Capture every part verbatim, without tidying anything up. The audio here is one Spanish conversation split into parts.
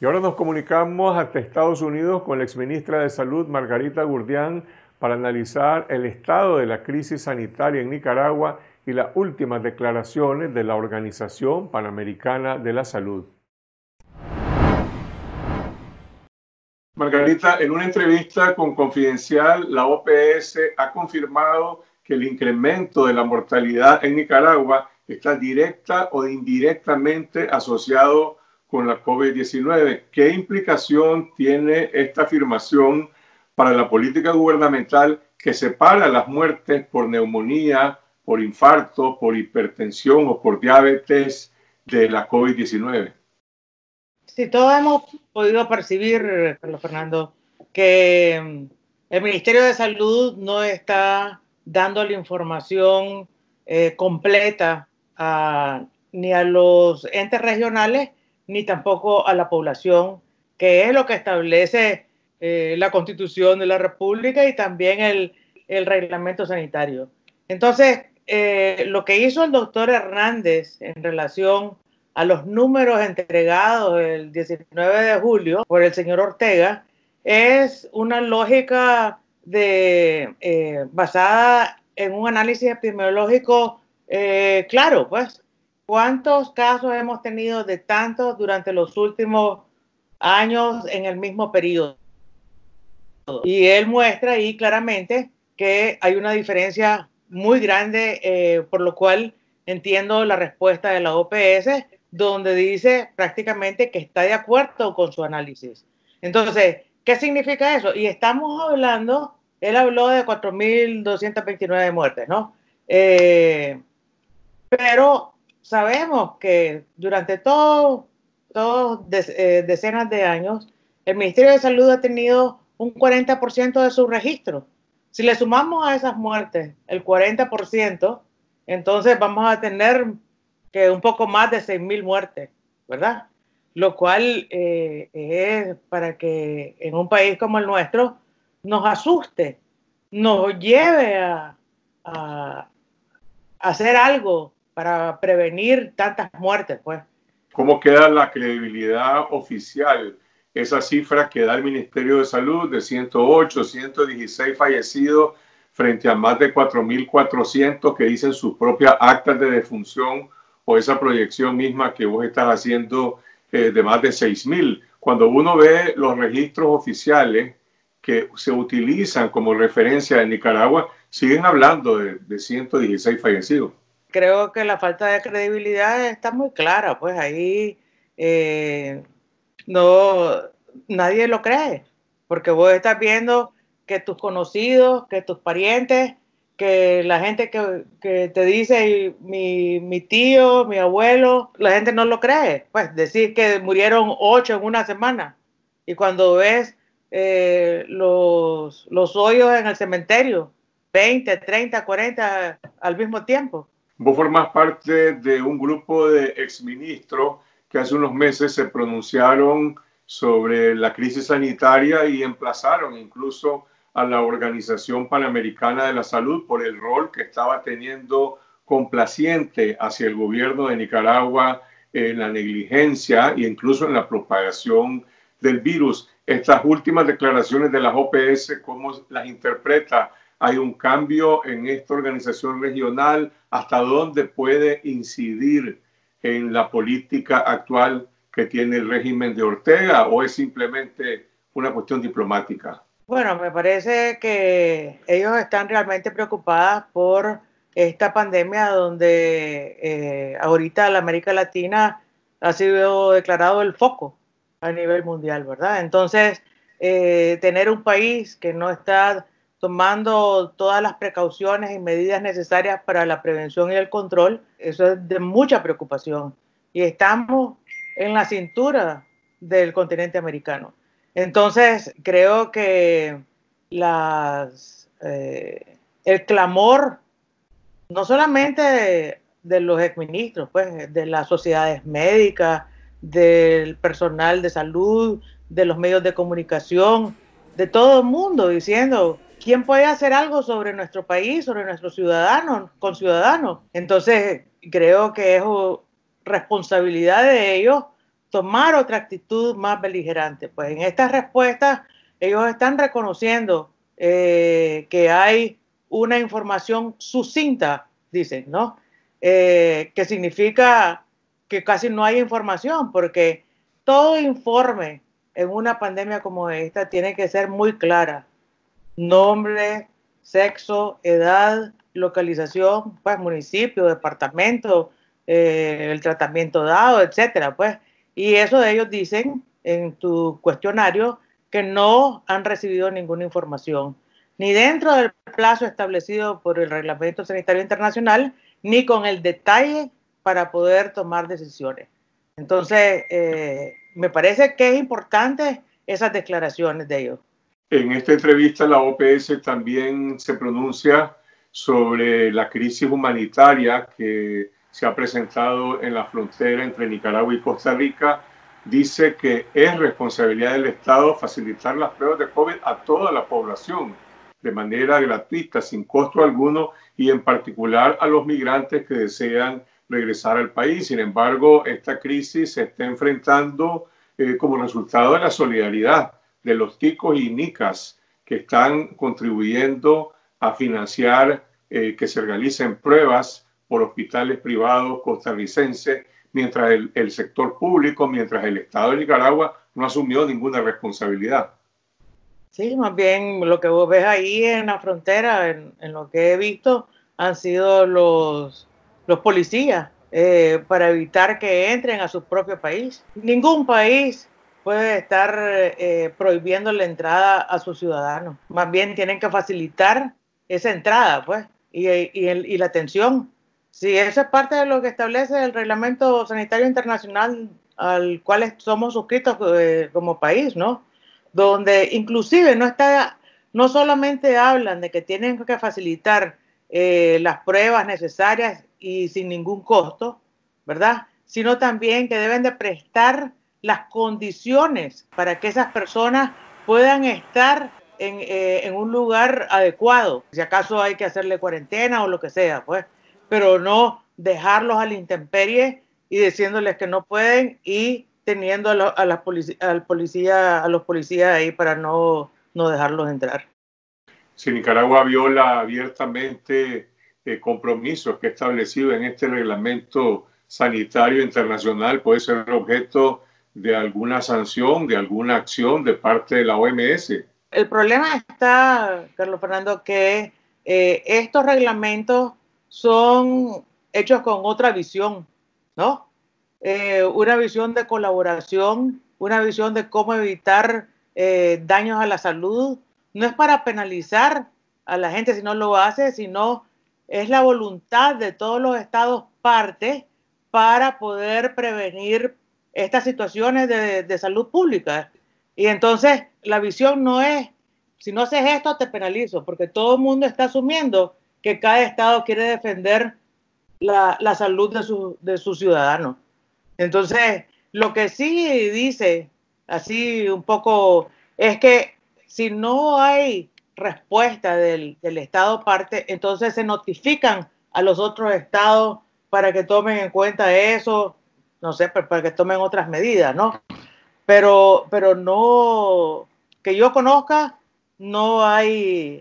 Y ahora nos comunicamos hasta Estados Unidos con la exministra de Salud, Margarita Gurdián, para analizar el estado de la crisis sanitaria en Nicaragua y las últimas declaraciones de la Organización Panamericana de la Salud. Margarita, en una entrevista con Confidencial, la O P S ha confirmado que el incremento de la mortalidad en Nicaragua está directa o indirectamente asociado con la COVID diecinueve. ¿Qué implicación tiene esta afirmación para la política gubernamental que separa las muertes por neumonía, por infarto, por hipertensión o por diabetes de la COVID diecinueve? Sí, todos hemos podido percibir, Carlos Fernando, que el Ministerio de Salud no está dando la información eh, completa a, ni a los entes regionales ni tampoco a la población, que es lo que establece eh, la Constitución de la República y también el, el reglamento sanitario. Entonces, eh, lo que hizo el doctor Hernández en relación a los números entregados el diecinueve de julio por el señor Ortega es una lógica de, eh, basada en un análisis epidemiológico eh, claro, pues. ¿Cuántos casos hemos tenido de tantos durante los últimos años en el mismo periodo? Y él muestra ahí claramente que hay una diferencia muy grande, eh, por lo cual entiendo la respuesta de la O P S, donde dice prácticamente que está de acuerdo con su análisis. Entonces, ¿qué significa eso? Y estamos hablando, él habló de cuatro mil doscientas veintinueve muertes, ¿no? Eh, pero sabemos que durante todo, todos de, eh, decenas de años, el Ministerio de Salud ha tenido un cuarenta por ciento de su registro. Si le sumamos a esas muertes el cuarenta por ciento, entonces vamos a tener que un poco más de seis mil muertes, ¿verdad? Lo cual eh, es para que en un país como el nuestro nos asuste, nos lleve a, a, a hacer algo para prevenir tantas muertes, pues. ¿Cómo queda la credibilidad oficial? Esa cifra que da el Ministerio de Salud de ciento ocho, ciento dieciséis fallecidos frente a más de cuatro mil cuatrocientos que dicen sus propias actas de defunción, o esa proyección misma que vos estás haciendo eh, de más de seis mil. Cuando uno ve los registros oficiales que se utilizan como referencia en Nicaragua, siguen hablando de, de ciento dieciséis fallecidos. Creo que la falta de credibilidad está muy clara, pues ahí eh, no, nadie lo cree, porque vos estás viendo que tus conocidos, que tus parientes, que la gente que, que te dice mi, mi tío, mi abuelo, la gente no lo cree. Pues decir que murieron ocho en una semana y cuando ves eh, los, los hoyos en el cementerio, veinte, treinta, cuarenta al mismo tiempo. Vos formás parte de un grupo de exministros que hace unos meses se pronunciaron sobre la crisis sanitaria y emplazaron incluso a la Organización Panamericana de la Salud por el rol que estaba teniendo complaciente hacia el gobierno de Nicaragua en la negligencia e incluso en la propagación del virus. Estas últimas declaraciones de las O P S, ¿cómo las interpreta? ¿Hay un cambio en esta organización regional? ¿Hasta dónde puede incidir en la política actual que tiene el régimen de Ortega, o es simplemente una cuestión diplomática? Bueno, me parece que ellos están realmente preocupados por esta pandemia donde eh, ahorita la América Latina ha sido declarado el foco a nivel mundial, ¿verdad? Entonces, eh, tener un país que no está tomando todas las precauciones y medidas necesarias para la prevención y el control, eso es de mucha preocupación. Y estamos en la cintura del continente americano. Entonces, creo que las, eh, el clamor, no solamente de, de los exministros, pues, de las sociedades médicas, del personal de salud, de los medios de comunicación, de todo el mundo, diciendo ¿quién puede hacer algo sobre nuestro país, sobre nuestros ciudadanos, conciudadanos? Entonces, creo que es responsabilidad de ellos tomar otra actitud más beligerante. Pues en estas respuestas ellos están reconociendo eh, que hay una información sucinta, dicen, ¿no? Eh, que significa que casi no hay información, porque todo informe en una pandemia como esta tiene que ser muy clara. Nombre, sexo, edad, localización, pues municipio, departamento, eh, el tratamiento dado, etcétera, pues. Y eso de ellos dicen en tu cuestionario que no han recibido ninguna información, ni dentro del plazo establecido por el Reglamento Sanitario Internacional, ni con el detalle para poder tomar decisiones. Entonces, eh, me parece que es importante esas declaraciones de ellos. En esta entrevista la O P S también se pronuncia sobre la crisis humanitaria que se ha presentado en la frontera entre Nicaragua y Costa Rica. Dice que es responsabilidad del Estado facilitar las pruebas de COVID a toda la población de manera gratuita, sin costo alguno, y en particular a los migrantes que desean regresar al país. Sin embargo, esta crisis se está enfrentando eh, como resultado de la solidaridad de los ticos y nicas que están contribuyendo a financiar eh, que se realicen pruebas por hospitales privados costarricenses, mientras el, el sector público, mientras el Estado de Nicaragua no asumió ninguna responsabilidad. Sí, más bien lo que vos ves ahí en la frontera, en, en lo que he visto, han sido los, los policías eh, para evitar que entren a su propio país. Ningún país puede estar eh, prohibiendo la entrada a sus ciudadanos. Más bien tienen que facilitar esa entrada, pues, y, y, el, y la atención. Si eso es parte de lo que establece el Reglamento Sanitario Internacional al cual somos suscritos eh, como país, ¿no? Donde inclusive no está, no solamente hablan de que tienen que facilitar eh, las pruebas necesarias y sin ningún costo, ¿verdad? Sino también que deben de prestar las condiciones para que esas personas puedan estar en, eh, en un lugar adecuado. Si acaso hay que hacerle cuarentena o lo que sea, pues, pero no dejarlos a la intemperie y diciéndoles que no pueden y teniendo a, lo, a, la polic al policía, a los policías ahí para no, no dejarlos entrar. Si Nicaragua viola abiertamente eh, compromisos que establecido en este reglamento sanitario internacional, puede ser objeto de alguna sanción, de alguna acción de parte de la O M S. El problema está, Carlos Fernando, que eh, estos reglamentos son hechos con otra visión, ¿no? Eh, una visión de colaboración, una visión de cómo evitar eh, daños a la salud. No es para penalizar a la gente si no lo hace, sino es la voluntad de todos los estados partes para poder prevenir estas situaciones de, de salud pública. Y entonces la visión no es, si no haces esto te penalizo, porque todo el mundo está asumiendo que cada estado quiere defender la, la salud de, su, de sus ciudadanos. Entonces, lo que sí dice, así un poco, es que si no hay respuesta del, del estado parte, entonces se notifican a los otros estados para que tomen en cuenta eso, no sé, para que tomen otras medidas, ¿no? Pero, pero no, que yo conozca, no hay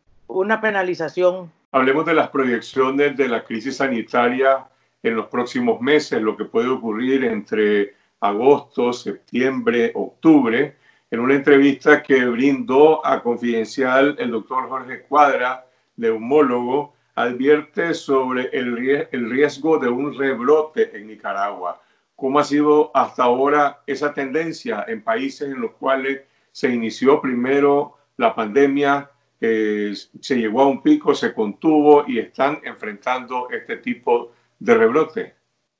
una penalización. Hablemos de las proyecciones de la crisis sanitaria en los próximos meses, lo que puede ocurrir entre agosto, septiembre, octubre. En una entrevista que brindó a Confidencial el doctor Jorge Cuadra, neumólogo, advierte sobre el riesgo de un rebrote en Nicaragua. ¿Cómo ha sido hasta ahora esa tendencia en países en los cuales se inició primero la pandemia, eh, se llegó a un pico, se contuvo y están enfrentando este tipo de rebrote?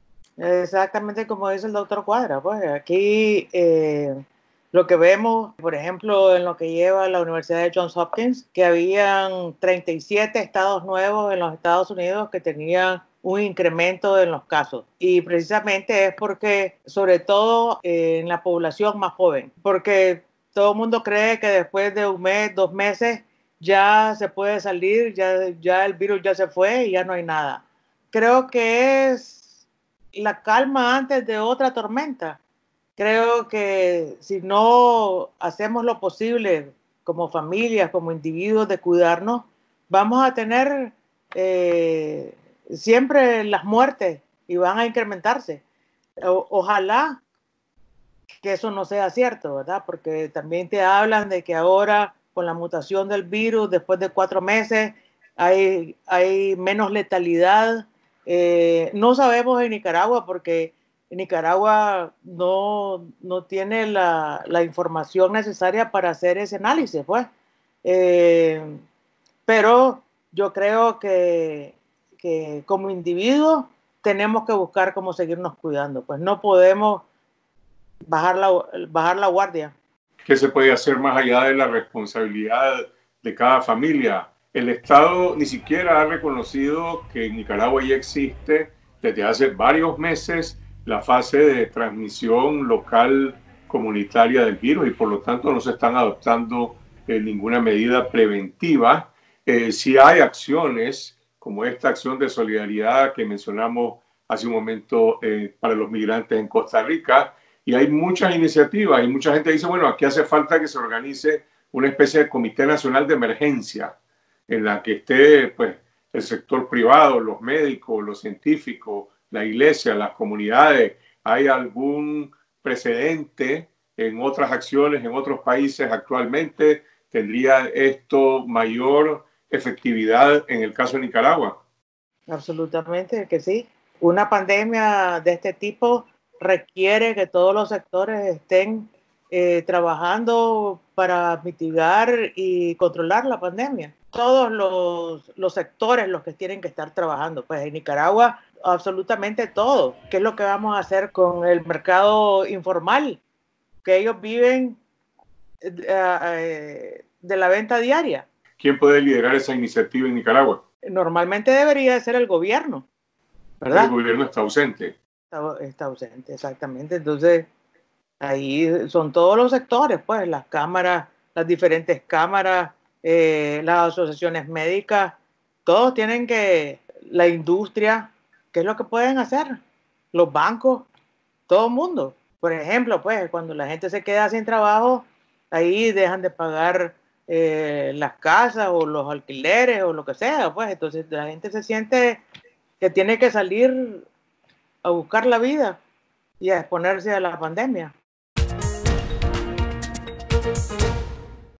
Exactamente como dice el doctor Cuadra. Pues aquí eh, lo que vemos, por ejemplo, en lo que lleva la Universidad de Johns Hopkins, que habían treinta y siete estados nuevos en los Estados Unidos que tenían un incremento en los casos. Y precisamente es porque, sobre todo eh, en la población más joven, porque todo el mundo cree que después de un mes, dos meses, ya se puede salir, ya, ya el virus ya se fue y ya no hay nada. Creo que es la calma antes de otra tormenta. creo que si no hacemos lo posible como familias, como individuos de cuidarnos, vamos a tener eh, siempre las muertes y van a incrementarse. O, ojalá que eso no sea cierto, ¿verdad? Porque también te hablan de que ahora con la mutación del virus, después de cuatro meses, hay, hay menos letalidad. Eh, no sabemos en Nicaragua porque Nicaragua no, no tiene la, la información necesaria para hacer ese análisis, pues. Eh, pero yo creo que, que como individuos tenemos que buscar cómo seguirnos cuidando, pues no podemos bajar la, bajar la guardia. ¿Qué se puede hacer más allá de la responsabilidad de cada familia? El Estado ni siquiera ha reconocido que en Nicaragua ya existe desde hace varios meses la fase de transmisión local comunitaria del virus y por lo tanto no se están adoptando eh, ninguna medida preventiva. Eh, si hay acciones como esta acción de solidaridad que mencionamos hace un momento eh, para los migrantes en Costa Rica, y hay muchas iniciativas y mucha gente dice, bueno, aquí hace falta que se organice una especie de comité nacional de emergencia en la que esté pues, el sector privado, los médicos, los científicos, la iglesia, las comunidades. ¿Hay algún precedente en otras acciones en otros países actualmente? ¿Tendría esto mayor efectividad en el caso de Nicaragua? Absolutamente que sí. Una pandemia de este tipo requiere que todos los sectores estén eh, trabajando para mitigar y controlar la pandemia. Todos los, los sectores los que tienen que estar trabajando. Pues en Nicaragua absolutamente todo. ¿Qué es lo que vamos a hacer con el mercado informal? Que ellos viven eh, eh, de la venta diaria. ¿Quién puede liderar esa iniciativa en Nicaragua? Normalmente debería ser el gobierno, ¿verdad? El gobierno está ausente. Está, está ausente, exactamente. Entonces, ahí son todos los sectores, pues, las cámaras, las diferentes cámaras, eh, las asociaciones médicas, todos tienen que, la industria, ¿qué es lo que pueden hacer? Los bancos, todo el mundo. Por ejemplo, pues, cuando la gente se queda sin trabajo, ahí dejan de pagar eh, las casas o los alquileres o lo que sea, pues, entonces la gente se siente que tiene que salir a buscar la vida y a exponerse a la pandemia.